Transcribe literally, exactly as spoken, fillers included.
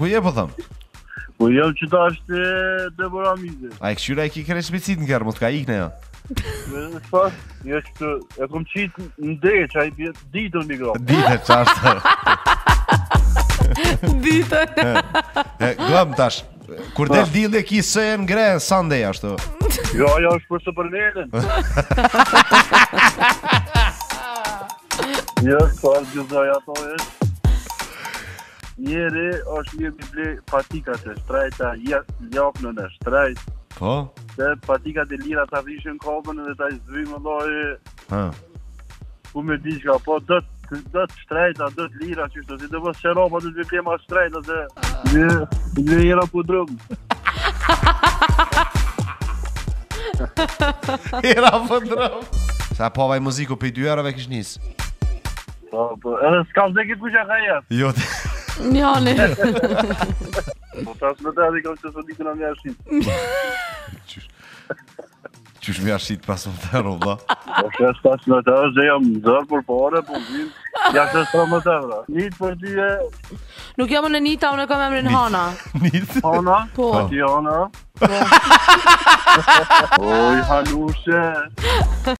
Ku je po thëm? Po jam që ta është Debora Mize. A e këshyra e ki kërë shpicit në kërë, mos ka ikne jo. Në fakt, jo që e kom qitë në dhe që a i bjetë ditën mikro. Dite, qashtë. Ditën. Glëm tash, kur del dilë e ki së e në gre, Sunday ashtu. Jo, ajo është për së përnetën. Jo, s'far gjëzaj ato e. Njeri është një bible patika të shtrajta, jaknën e shtrajt. Po? Se patikat e lira ta vishën kopën dhe ta izvim më dojë. Ha. Ku me di qka, po dët dët shtrejta, dët lira qështë, si dhe vës qeropa dhe të vipema shtrejta se një, një jera po drëmë. Jera po drëmë. Sa pavaj muziku për i dy erave kish njës. Po, po, edhe s'kam dhe këtë kuqa ka jetë. Jo të... Njani. Po tas më të edhe kam që së dikën a mja shqit. Qysh mja shqit pas më të erë, vla? Po shes tas më të edhe dhe jam zërë për pare, po vim, ja shes të më të edhe. Njët për ty e... Nuk jam në Nita, unë e kam emrin Hana. Njët? Hana? Po. Po ti Hana? Oj, Hanushe.